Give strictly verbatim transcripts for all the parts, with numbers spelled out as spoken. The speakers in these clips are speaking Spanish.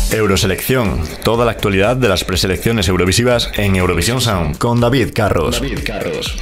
Euroselección, toda la actualidad de las preselecciones eurovisivas en Eurovisión Sound, con David Carros. David Carros.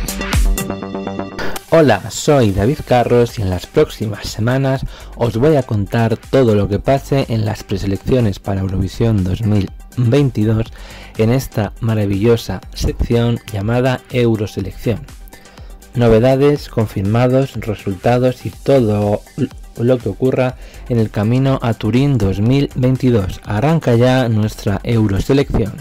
Hola, soy David Carros y en las próximas semanas os voy a contar todo lo que pase en las preselecciones para Eurovisión dos mil veintidós en esta maravillosa sección llamada Euroselección. Novedades, confirmados, resultados y todo lo que ocurra en el camino a Turín dos mil veintidós. Arranca ya nuestra Euroselección.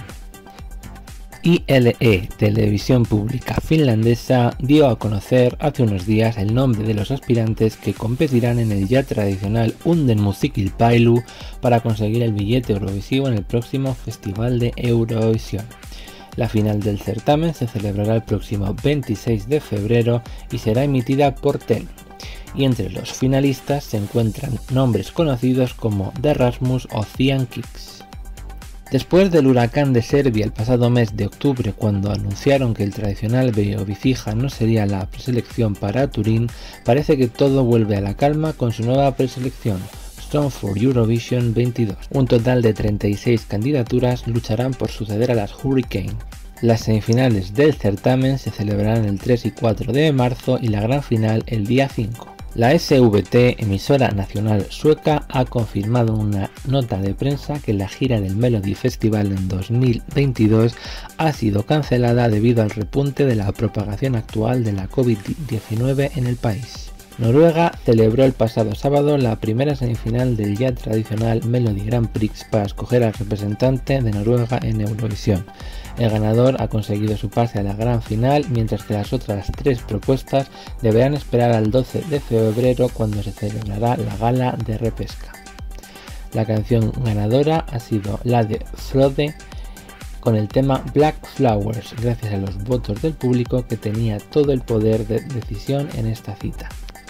I L E, Televisión Pública Finlandesa, dio a conocer hace unos días el nombre de los aspirantes que competirán en el ya tradicional Unden Musikkilpailu para conseguir el billete eurovisivo en el próximo Festival de Eurovisión. La final del certamen se celebrará el próximo veintiséis de febrero y será emitida por Tele. Y entre los finalistas se encuentran nombres conocidos como The Rasmus o Cian Kicks. Después del huracán de Serbia el pasado mes de octubre, cuando anunciaron que el tradicional Beovicija no sería la preselección para Turín, parece que todo vuelve a la calma con su nueva preselección, Song for Eurovision veintidós. Un total de treinta y seis candidaturas lucharán por suceder a las Hurricane. Las semifinales del certamen se celebrarán el tres y cuatro de marzo y la gran final el día cinco. La S V T, emisora nacional sueca, ha confirmado en una nota de prensa que la gira del Melody Festival en dos mil veintidós ha sido cancelada debido al repunte de la propagación actual de la COVID diecinueve en el país. Noruega celebró el pasado sábado la primera semifinal del ya tradicional Melody Grand Prix para escoger al representante de Noruega en Eurovisión. El ganador ha conseguido su pase a la gran final, mientras que las otras tres propuestas deberán esperar al doce de febrero, cuando se celebrará la gala de repesca. La canción ganadora ha sido la de Frode con el tema Black Flowers, gracias a los votos del público que tenía todo el poder de decisión en esta cita.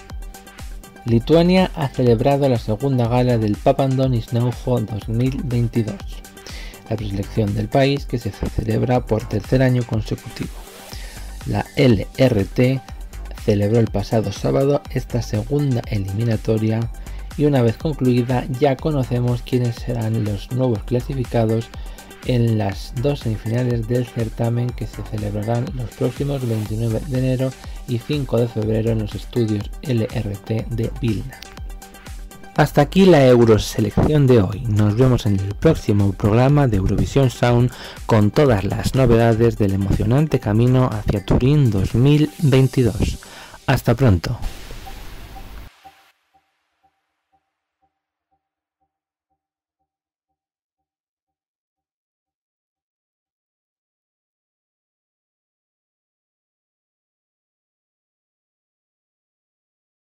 Lituania ha celebrado la segunda gala del Papandonis Naujo dos mil veintidós, la preselección del país que se celebra por tercer año consecutivo. La L R T celebró el pasado sábado esta segunda eliminatoria y una vez concluida ya conocemos quiénes serán los nuevos clasificados en las dos semifinales del certamen, que se celebrarán los próximos veintinueve de enero y cinco de febrero en los estudios L R T de Vilna. Hasta aquí la Euroselección de hoy. Nos vemos en el próximo programa de Eurovisión Sound con todas las novedades del emocionante camino hacia Turín dos mil veintidós. Hasta pronto.